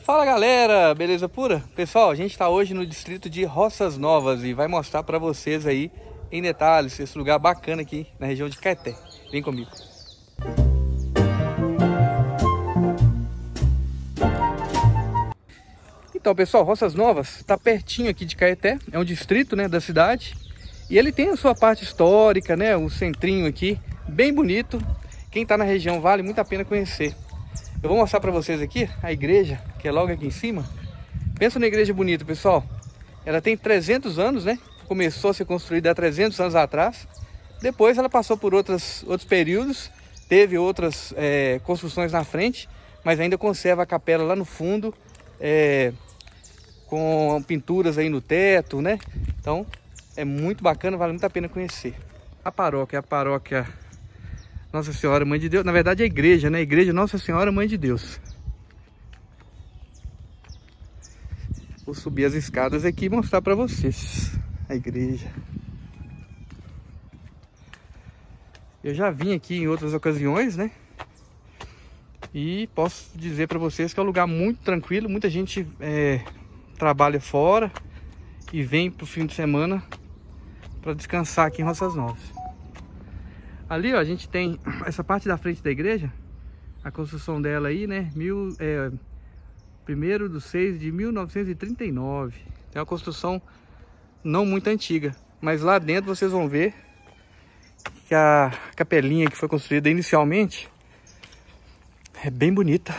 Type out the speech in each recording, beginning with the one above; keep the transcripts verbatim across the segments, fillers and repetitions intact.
Fala galera, beleza pura? Pessoal, a gente está hoje no distrito de Roças Novas e vai mostrar para vocês aí em detalhes esse lugar bacana aqui na região de Caeté. Vem comigo. Então pessoal, Roças Novas está pertinho aqui de Caeté, é um distrito, né, da cidade. E ele tem a sua parte histórica, né, o centrinho aqui, bem bonito. Quem está na região vale muito a pena conhecer. Eu vou mostrar para vocês aqui a igreja, que é logo aqui em cima. Pensa na igreja bonita, pessoal. Ela tem trezentos anos, né? Começou a ser construída há trezentos anos atrás. Depois ela passou por outras, outros períodos. Teve outras é, construções na frente. Mas ainda conserva a capela lá no fundo. É, com pinturas aí no teto, né? Então é muito bacana, vale muito a pena conhecer. A paróquia, a paróquia Nossa Senhora Mãe de Deus, na verdade é a igreja, né? A igreja Nossa Senhora Mãe de Deus. Vou subir as escadas aqui e mostrar para vocês a igreja. Eu já vim aqui em outras ocasiões, né? E posso dizer para vocês que é um lugar muito tranquilo. Muita gente é, trabalha fora e vem pro fim de semana para descansar aqui em Roças Novas. Ali, ó, a gente tem essa parte da frente da igreja, a construção dela aí, né, mil, é, primeiro de seis de mil novecentos e trinta e nove. É uma construção não muito antiga, mas lá dentro vocês vão ver que a capelinha que foi construída inicialmente é bem bonita.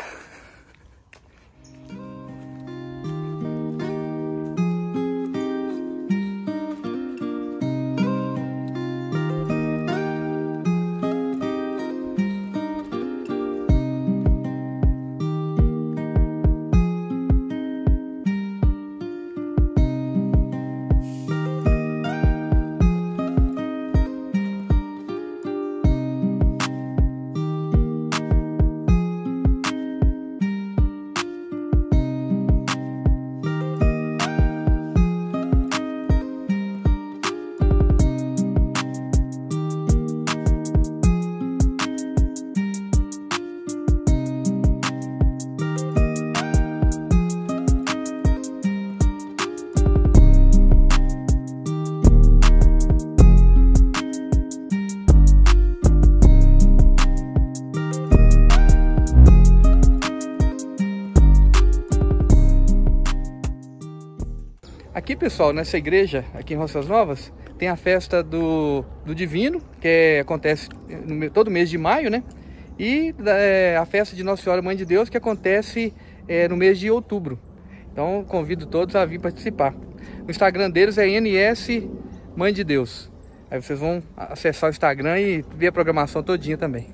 Aqui, pessoal, nessa igreja, aqui em Roças Novas, tem a festa do, do Divino, que é, acontece no, todo mês de maio, né? E é, a festa de Nossa Senhora Mãe de Deus, que acontece é, no mês de outubro. Então, convido todos a vir participar. O Instagram deles é N S Mãe de Deus. Aí vocês vão acessar o Instagram e ver a programação todinha também.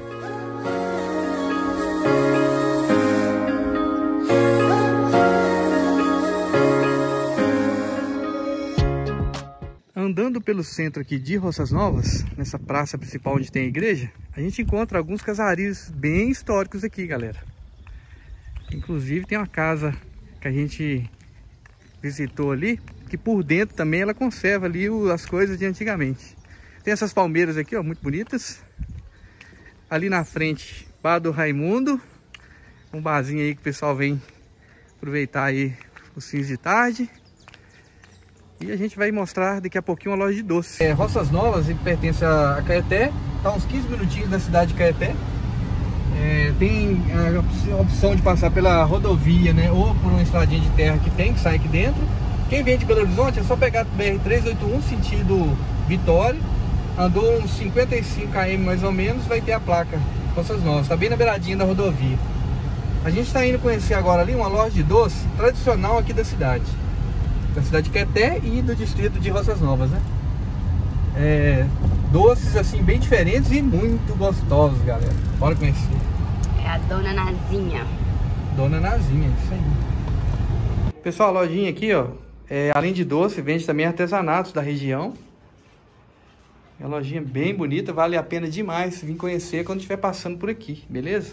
Andando pelo centro aqui de Roças Novas, nessa praça principal onde tem a igreja, a gente encontra alguns casarios bem históricos aqui, galera. Inclusive tem uma casa que a gente visitou ali, que por dentro também ela conserva ali as coisas de antigamente. Tem essas palmeiras aqui, ó, muito bonitas. Ali na frente, Bar do Raimundo, um barzinho aí que o pessoal vem aproveitar aí os fins de tarde. E a gente vai mostrar daqui a pouquinho uma loja de doces. É, Roças Novas, ele pertence a Caeté, está uns quinze minutinhos da cidade de Caeté. É, tem a opção de passar pela rodovia, né, ou por uma estradinha de terra que tem, que sai aqui dentro. Quem vem de Belo Horizonte é só pegar a B R trezentos e oitenta e um sentido Vitória. Andou uns cinquenta e cinco quilômetros mais ou menos, vai ter a placa Roças Novas, está bem na beiradinha da rodovia. A gente está indo conhecer agora ali uma loja de doce tradicional aqui da cidade. Da cidade de Caeté e do distrito de Roças Novas, né? É, doces assim bem diferentes e muito gostosos, galera. Bora conhecer. É a Dona Nazinha. Dona Nazinha, isso aí. Pessoal, a lojinha aqui, ó, é, além de doce, vende também artesanatos da região. É uma lojinha bem bonita, vale a pena demais vir conhecer quando estiver passando por aqui, beleza?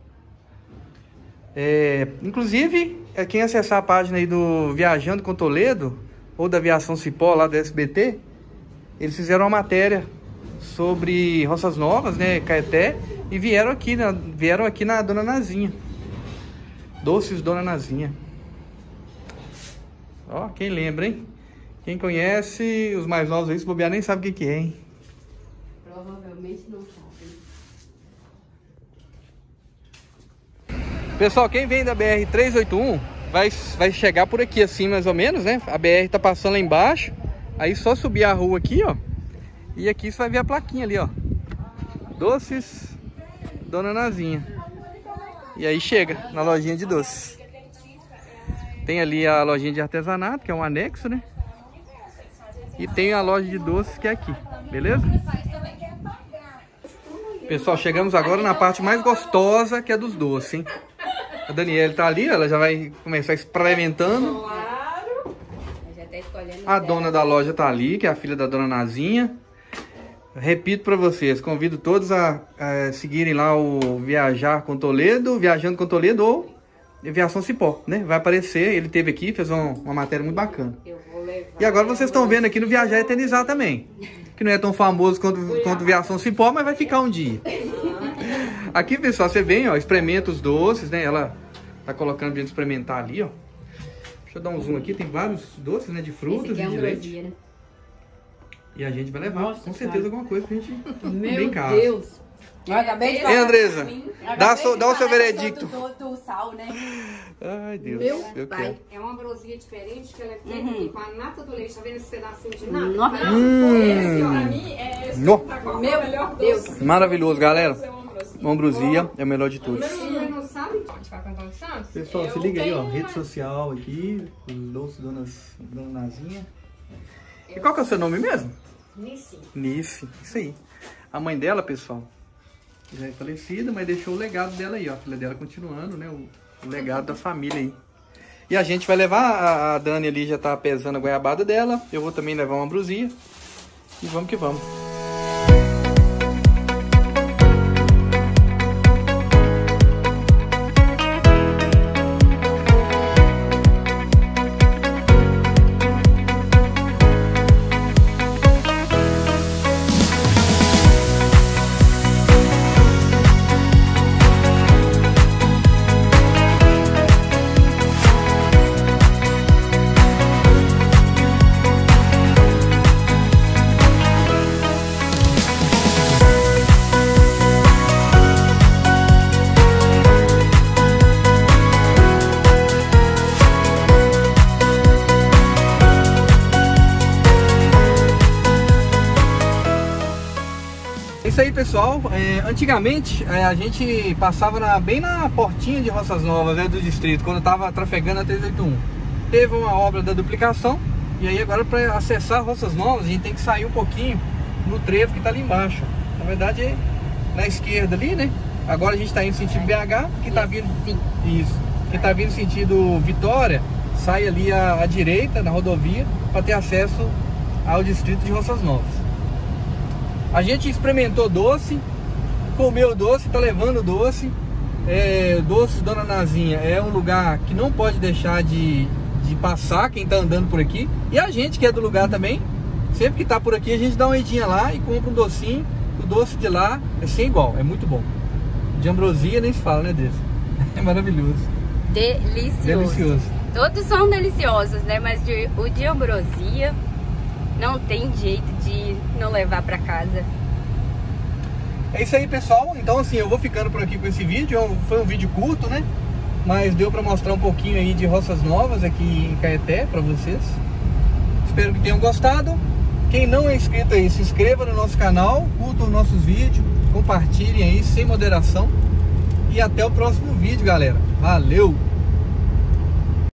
É, inclusive, quem acessar a página aí do Viajando com Toledo, ou da Aviação Cipó, lá do S B T, eles fizeram uma matéria sobre Roças Novas, né, Caeté, e vieram aqui, né, vieram aqui na Dona Nazinha. Doces Dona Nazinha. Ó, quem lembra, hein? Quem conhece, os mais novos aí, se bobear, nem sabe o que que é, hein? Provavelmente não sabe. Pessoal, quem vem da B R trezentos e oitenta e um vai, vai chegar por aqui assim, mais ou menos, né? A B R tá passando lá embaixo. Aí só subir a rua aqui, ó. E aqui você vai ver a plaquinha ali, ó. Doces Dona Nazinha. E aí chega na lojinha de doces. Tem ali a lojinha de artesanato, que é um anexo, né? E tem a loja de doces, que é aqui. Beleza? Pessoal, chegamos agora na parte mais gostosa, que é dos doces, hein? A Daniela tá ali, ela já vai começar experimentando. Claro. Já tá escolhendo. A dona da loja tá ali, que é a filha da Dona Nazinha. Repito para vocês, convido todos a, a seguirem lá o Viajar com Toledo, Viajando com Toledo ou Aviação Cipó, né? Vai aparecer, ele teve aqui, fez uma, uma matéria muito bacana. Eu vou levar. E agora vocês estão vendo aqui no Viajar Eternizar também. Que não é tão famoso quanto, quanto Aviação Cipó, mas vai ficar um dia. Aqui, pessoal, você vem, ó, experimenta os doces, né? Ela tá colocando pra gente experimentar ali, ó. Deixa eu dar um zoom aqui, tem vários doces, né? De frutas Esse aqui é e de um leite. grosseiro. E a gente vai levar, Nossa, com certeza, cara. alguma coisa pra gente Meu bem em casa. Deus. Eu acabei de Ei, falar Andresa, pra mim. dá, Acabei so, de dá o seu falar veredicto. Do, do, do sal, né? Ai, Deus, Meu eu pai. quero. É uma ambrosia diferente, que ela é feita Uhum. aqui com a nata do leite. Tá vendo esse pedacinho de nata? Nossa. Esse, ó, pra mim, é esse No. tá com a Meu melhor Deus. doce. Maravilhoso, galera. Seu ambrosia. Uma ambrosia é o melhor de todos. Você não sabe? A gente vai cantar um chance? Pessoal, Eu se liga aí, ó. tenho Rede uma- social aqui, os doces donas, Dona Nazinha. E qual que é o seu nome mesmo? Nissi. Nice, isso aí. A mãe dela, pessoal, já é falecida, mas deixou o legado dela aí, ó. A filha dela continuando, né? O, o legado da família aí. E a gente vai levar, a, a Dani ali já tá pesando a goiabada dela. Eu vou também levar uma ambrosia. E vamos que vamos. Isso aí, pessoal. É, antigamente é, a gente passava na, bem na portinha de Roças Novas, né, do distrito, quando estava trafegando a trezentos e oitenta e um. Teve uma obra da duplicação e aí agora para acessar Roças Novas a gente tem que sair um pouquinho no trevo que está ali embaixo. Na verdade é na esquerda ali, né? Agora a gente está indo sentido B H, que está vindo isso, que está vindo sentido Vitória, sai ali à, à direita na rodovia para ter acesso ao distrito de Roças Novas. A gente experimentou doce, comeu doce, tá levando doce. É, Doces Dona Nazinha é um lugar que não pode deixar de, de passar quem tá andando por aqui. E a gente que é do lugar também, sempre que tá por aqui a gente dá uma idinha lá e compra um docinho. O doce de lá é sem igual, é muito bom. De ambrosia nem se fala, né, desse? É maravilhoso. Delicioso. Delicioso. Todos são deliciosos, né? Mas de, o de ambrosia não tem jeito de não levar pra casa. É isso aí, pessoal. Então, assim, eu vou ficando por aqui com esse vídeo. Foi um vídeo curto, né? Mas deu pra mostrar um pouquinho aí de Roças Novas aqui em Caeté pra vocês. Espero que tenham gostado. Quem não é inscrito aí, se inscreva no nosso canal, curta os nossos vídeos, compartilhem aí sem moderação. E até o próximo vídeo, galera. Valeu!